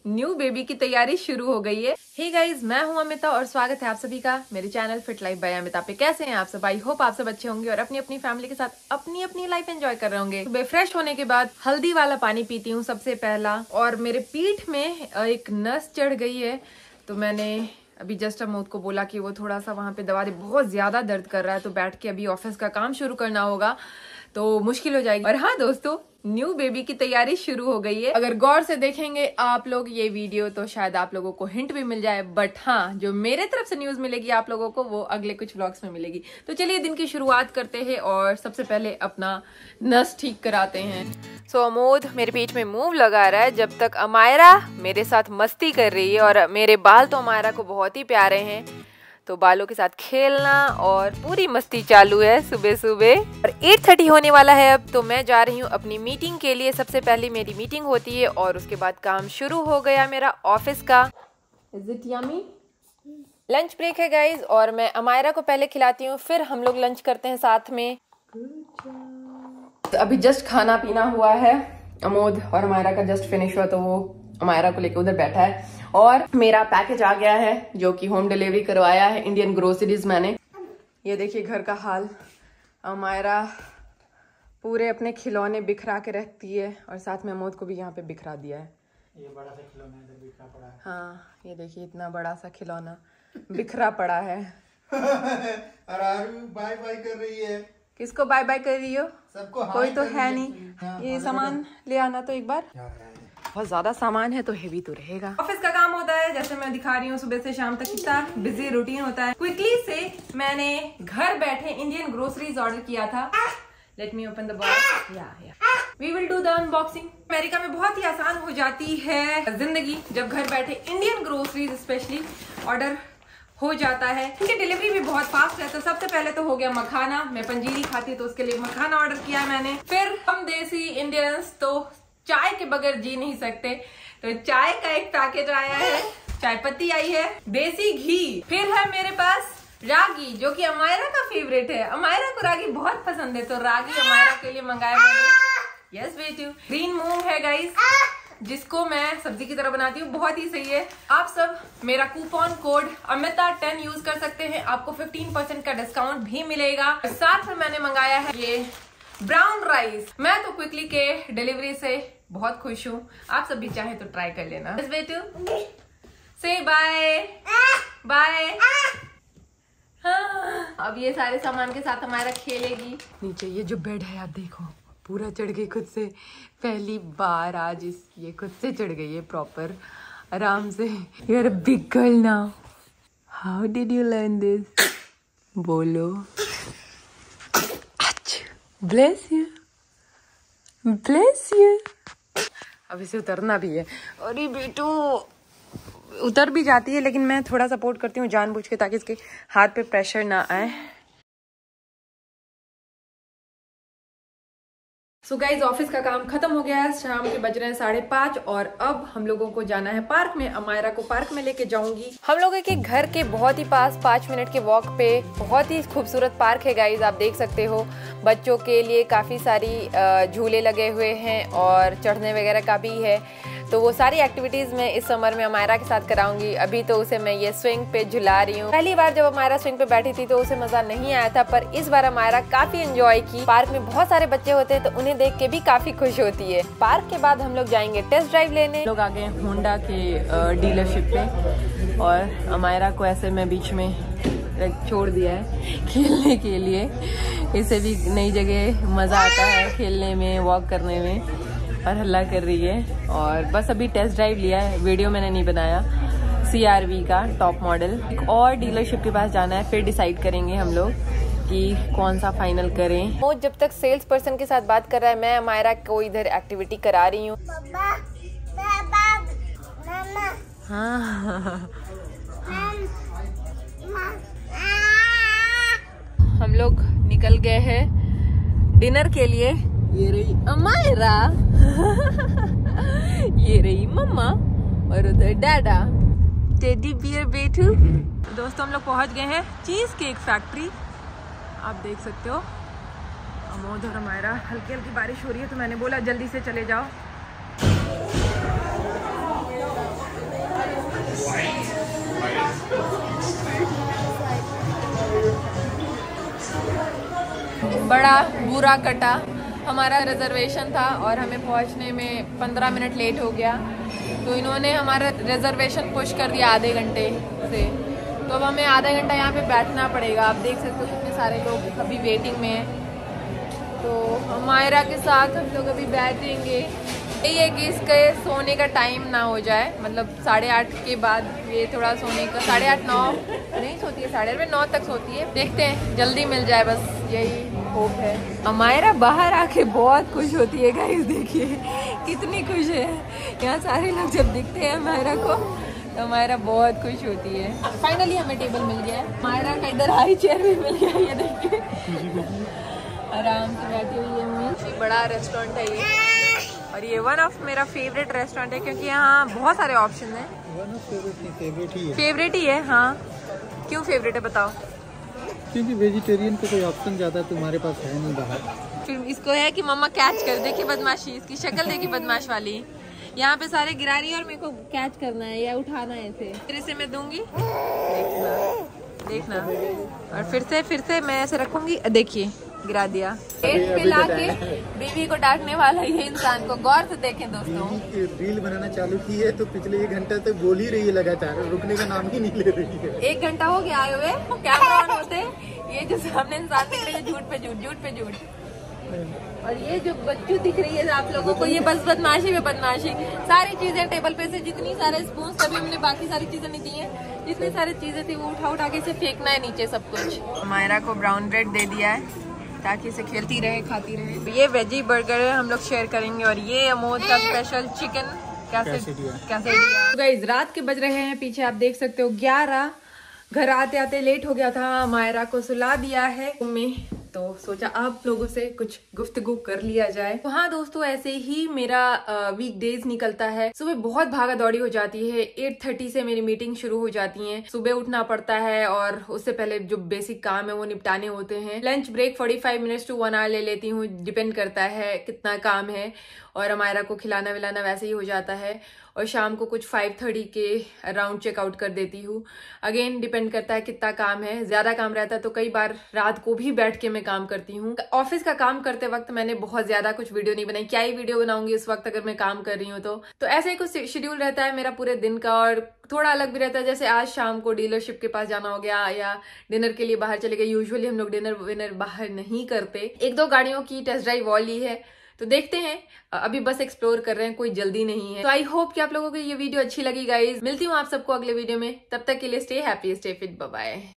New baby की तैयारी शुरू हो गई है। हे गाइज, मैं हूं अमिता और स्वागत है आप सभी का मेरे channel fit life by Amita पे। कैसे हैं आप सब? आई होप आप सब अच्छे होंगे और अपनी अपनी फैमिली के साथ अपनी अपनी लाइफ एंजॉय कर रहे होंगे। सुबह फ्रेश होने के बाद हल्दी वाला पानी पीती हूँ सबसे पहला, और मेरे पीठ में एक नस चढ़ गई है, तो मैंने अभी जस्ट अमोद को बोला कि वो थोड़ा सा वहां पे दवा दे, बहुत ज्यादा दर्द कर रहा है, तो बैठ के अभी ऑफिस का काम शुरू करना होगा तो मुश्किल हो जाएगी। और हाँ दोस्तों, न्यू बेबी की तैयारी शुरू हो गई है। अगर गौर से देखेंगे आप लोग ये वीडियो तो शायद आप लोगों को हिंट भी मिल जाए, बट हाँ, जो मेरे तरफ से न्यूज मिलेगी आप लोगों को वो अगले कुछ व्लॉग्स में मिलेगी। तो चलिए दिन की शुरुआत करते हैं और सबसे पहले अपना नस ठीक कराते हैं। सो अमोद मेरे पीठ में मूव लगा रहा है जब तक अमायरा मेरे साथ मस्ती कर रही है, और मेरे बाल तो अमायरा को बहुत ही प्यारे हैं, तो बालों के साथ खेलना और पूरी मस्ती चालू है सुबह सुबह। और 8:30 होने वाला है अब, तो मैं जा रही हूँ अपनी मीटिंग के लिए। सबसे पहले मेरी मीटिंग होती है और उसके बाद काम शुरू हो गया मेरा ऑफिस का। Is it yummy? Lunch break है गाइज, और मैं अमायरा को पहले खिलाती हूँ, फिर हम लोग लंच करते हैं साथ में। तो अभी जस्ट खाना पीना हुआ है, अमोद और अमायरा का जस्ट फिनिश हुआ, तो वो अमायरा को लेकर उधर बैठा है। और मेरा पैकेज आ गया है जो कि होम डिलीवरी करवाया है इंडियन ग्रोसरीज मैंने। ये देखिए घर का हाल, अमायरा पूरे अपने खिलौने बिखरा के रखती है, और साथ में अमोद को भी यहाँ पे बिखरा दिया है। ये बड़ा सा खिलौना इधर बिखरा पड़ा है। हाँ ये देखिए इतना बड़ा सा खिलौना बिखरा पड़ा है। अरारू बाय बाय कर रही है। किसको बाय बाय कर रही हो? सबको कोई तो है नहीं। हाँ, ये सामान ले आना तो एक बार। बहुत ज्यादा सामान है तो हेवी तो रहेगा। ऑफिस का काम होता है, जैसे मैं दिखा रही हूँ सुबह से शाम तक कितना बिजी रूटीन होता है। क्विकली से मैंने घर बैठे इंडियन ग्रोसरीज ऑर्डर किया था। Let me open the box. We will do the unboxing. America में बहुत ही आसान हो जाती है जिंदगी जब घर बैठे इंडियन ग्रोसरीज स्पेशली ऑर्डर हो जाता है। इनकी डिलीवरी भी बहुत फास्ट है। तो सबसे पहले तो हो गया मखाना, मैं पंजीरी खाती हूँ तो उसके लिए मखाना ऑर्डर किया है मैंने। फिर हम देसी इंडियंस तो चाय के बगैर जी नहीं सकते, तो चाय का एक पैकेट आया है, चाय पत्ती आई है, देसी घी। फिर है मेरे पास रागी, जो कि अमायरा का फेवरेट है। अमायरा को रागी बहुत पसंद है, तो रागी अमायरा के लिए मंगाया मैंने। यस बेटू। ग्रीन मूंग है गाइस, जिसको मैं सब्जी की तरह बनाती हूँ, बहुत ही सही है। आप सब मेरा कूपन कोड अमिता10 यूज कर सकते हैं, आपको 15% का डिस्काउंट भी मिलेगा। साथ में मैंने मंगाया है ये ब्राउन राइस। मैं तो क्विकली के डिलीवरी से बहुत खुश हूँ, आप सब भी चाहे तो ट्राई कर लेना। बेटू से बाय बाय। हाँ, अब ये सारे सामान के साथ हमारा खेलेगी। नीचे ये जो बेड है आप देखो, पूरा चढ़ गई खुद से, पहली बार आज ये खुद से चढ़ गई है प्रॉपर आराम से। You are a big girl now. How did you learn this? बोलो। Bless you, bless you. अब इसे उतरना भी है। अरे बेटू उतर भी जाती है, लेकिन मैं थोड़ा सपोर्ट करती हूँ जानबूझ के, ताकि इसके हाथ पे प्रेशर ना आए। सो गाइज, ऑफिस का काम खत्म हो गया है, शाम के बज रहे हैं 5:30, और अब हम लोगों को जाना है पार्क में। अमायरा को पार्क में लेके जाऊंगी। हम लोगों के घर के बहुत ही पास 5 मिनट के वॉक पे बहुत ही खूबसूरत पार्क है गाइज, आप देख सकते हो। बच्चों के लिए काफी सारी झूले लगे हुए हैं और चढ़ने वगैरह का भी है, तो वो सारी एक्टिविटीज मैं इस समर में अमायरा के साथ कराऊंगी। अभी तो उसे मैं ये स्विंग पे झुला रही हूँ। पहली बार जब अमायरा स्विंग पे बैठी थी तो उसे मजा नहीं आया था, पर इस बार अमायरा काफी एंजॉय की। पार्क में बहुत सारे बच्चे होते हैं तो उन्हें देख के भी काफी खुश होती है। पार्क के बाद हम लोग जाएंगे टेस्ट ड्राइव लेने। लोग आ गए होंडा के डीलरशिप पे, और अमायरा को ऐसे मैं बीच में छोड़ दिया है खेलने के लिए। इसे भी नई जगह मजा आता है खेलने में, वॉक करने में, और हल्ला कर रही है। और बस अभी टेस्ट ड्राइव लिया है, वीडियो मैंने नहीं बनाया। CRV का टॉप मॉडल। और डीलरशिप के पास जाना है, फिर डिसाइड करेंगे हम लोग कि कौन सा फाइनल करें। वो जब तक सेल्स पर्सन के साथ बात कर रहा है, मैं अमायरा को इधर एक्टिविटी करा रही हूँ। हाँ हम लोग निकल गए हैं डिनर के लिए। ये रही अमायरा ये रही मम्मा, और उधर डैडा टेडी बियर बेटू। दोस्तों हम लोग पहुंच गए हैं चीज केक फैक्ट्री, आप देख सकते हो। अमोद और अमायरा, हल्की हल्की बारिश हो रही है तो मैंने बोला जल्दी से चले जाओ। बड़ा बुरा कटा। हमारा रिजर्वेशन था और हमें पहुंचने में 15 मिनट लेट हो गया, तो इन्होंने हमारा रिजर्वेशन पुश कर दिया आधे घंटे से। तो अब हमें आधा घंटा यहाँ पे बैठना पड़ेगा। आप देख सकते हो कितने सारे लोग अभी वेटिंग में हैं। तो मायरा के साथ हम लोग अभी बैठेंगे। यही है कि इसके सोने का टाइम ना हो जाए, मतलब 8:30 के बाद ये थोड़ा सोने का 8:30 9 नहीं सोती है, 9:30 तक सोती है। देखते हैं जल्दी मिल जाए, बस यही होप है। मायरा बाहर आके बहुत खुश होती है गाइस, देखिए कितनी खुश है। यहाँ सारे लोग जब दिखते हैं मायरा को तो मायरा बहुत खुश होती है। फाइनली हमें टेबल मिल गया है। मायरा का इधर हाई चेयर भी मिल गया है, ये देखिए आराम से बैठी हुई है। बड़ा रेस्टोरेंट है ये, और ये वन ऑफ मेरा फेवरेट रेस्टोरेंट है क्योंकि यहाँ बहुत सारे ऑप्शन हैं। फेवरेट ही है। हाँ, क्यों फेवरेट है बताओ? क्योंकि वेजिटेरियन का कोई ऑप्शन ज्यादा तुम्हारे पास है नहीं बाहर। फिर इसको है कि मम्मा कैच कर, देखिए बदमाशी, इसकी शक्ल देखिए बदमाश वाली। यहाँ पे सारे गिरा रही है और मेरे को कैच करना है या उठाना है इसे। फिर इसे मैं दूंगी, देखना, और फिर से मैं ऐसे रखूंगी, देखिए गिरा दिया। पिला के बीवी को डांटने वाला ये इंसान को गौर से देखें दोस्तों। रील बनाना चालू की है तो पिछले 1 घंटा तक बोल ही रही है लगातार, रुकने का नाम ही नहीं ले रही है। 1 घंटा हो गया आए हुए, कैमरा ऑन होते ये जो सामने इंसान दिख रही है झूठ पे झूठ, झूठ पे झूठ। और ये जो बच्चू दिख रही है आप लोगों को, ये बस बदमाशी में बदमाशी। सारी चीजें टेबल पे से, जितनी सारे स्पून, तभी हमने बाकी सारी चीजें नहीं दी है। जितनी सारी चीजें थी वो उठा के इसे फेंकना है नीचे सब कुछ। मायरा को ब्राउन ब्रेड दे दिया है ताकि इसे खेलती रहे, खाती रहे। ये वेजी बर्गर है, हम लोग शेयर करेंगे। और ये अमोद का स्पेशल चिकन कैसेडिया। गाइस रात के बज रहे हैं, पीछे आप देख सकते हो 11। घर आते आते लेट हो गया था। मायरा को सुला दिया है मम्मी, तो सोचा आप लोगों से कुछ गुफ्तगू कर लिया जाए। तो हाँ दोस्तों, ऐसे ही मेरा वीकडेज निकलता है। सुबह बहुत भागा दौड़ी हो जाती है। 8:30 से मेरी मीटिंग शुरू हो जाती है। सुबह उठना पड़ता है और उससे पहले जो बेसिक काम है वो निपटाने होते हैं। Lunch break 45 minutes to 1 hour ले लेती हूँ, डिपेंड करता है कितना काम है। और हमारा को खिलाना विलाना वैसे ही हो जाता है। और शाम को कुछ 5:30 के अराउंड चेकआउट कर देती हूँ। अगेन डिपेंड करता है कितना काम है। ज्यादा काम रहता है तो कई बार रात को भी बैठ के मैं काम करती हूँ। ऑफिस का काम करते वक्त मैंने बहुत ज्यादा कुछ वीडियो नहीं बनाई, क्या ही वीडियो बनाऊंगी उस वक्त अगर मैं काम कर रही हूँ तो ऐसे ही कुछ शेड्यूल रहता है मेरा पूरे दिन का। और थोड़ा अलग भी रहता है, जैसे आज शाम को डीलरशिप के पास जाना हो गया या डिनर के लिए बाहर चले गए। यूजुअली हम लोग डिनर विनर बाहर नहीं करते। 1-2 गाड़ियों की टेस्ट ड्राइव और ली है, तो देखते हैं। अभी बस एक्सप्लोर कर रहे हैं, कोई जल्दी नहीं है। तो आई होप कि आप लोगों को ये वीडियो अच्छी लगी गाइज। मिलती हूँ आप सबको अगले वीडियो में, तब तक के लिए stay happy, stay fit, bye bye.